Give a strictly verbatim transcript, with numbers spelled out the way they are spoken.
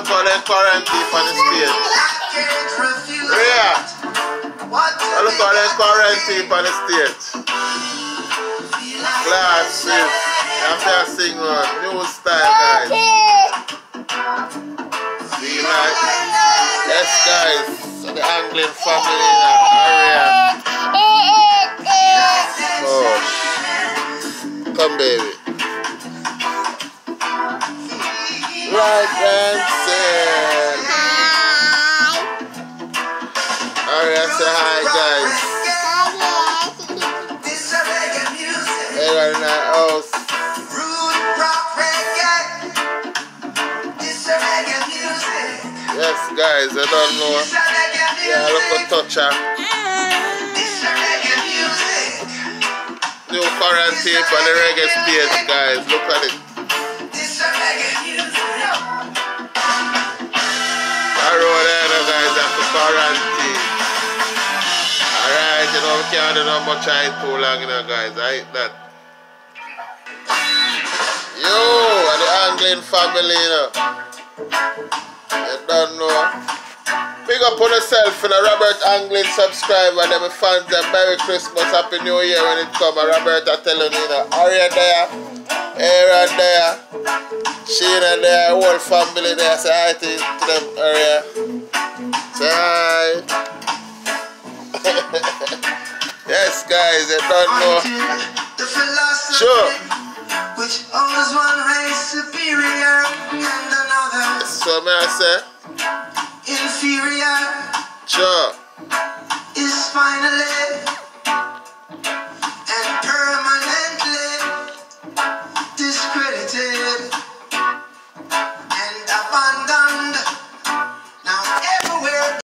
look how they quarantine on the stage. Yeah. I look how they quarantine on the stage. Glasses. You have to sing one. New style, guys. See you like? Yes, guys. So the Anglin family in the area. Oh. Come, baby. Right dancing. Aria, say hi, guys. Everyone in the house. Yes, guys, I don't know. Yeah, look at Toucher. New quarantine for the reggae stage, guys. Look at it. I roll there, guys, after quarantine. Alright, you know, we can't do not much I too long, you know, guys. I hate that. Yo, and the Anglin family, you know. You don't know. Big up on yourself, you know, Robert Anglin subscriber, them fans, and Merry Christmas, Happy New Year when it come. And Robert, I tell you, you know, Aria there, Aaron there, Sheena there, whole family there. Say hi to, to them, Aria. Say hi. Yes, guys, you don't know. Sure. Which owns one race superior and another. So may I say? Inferior. Sure. Is finally and permanently discredited.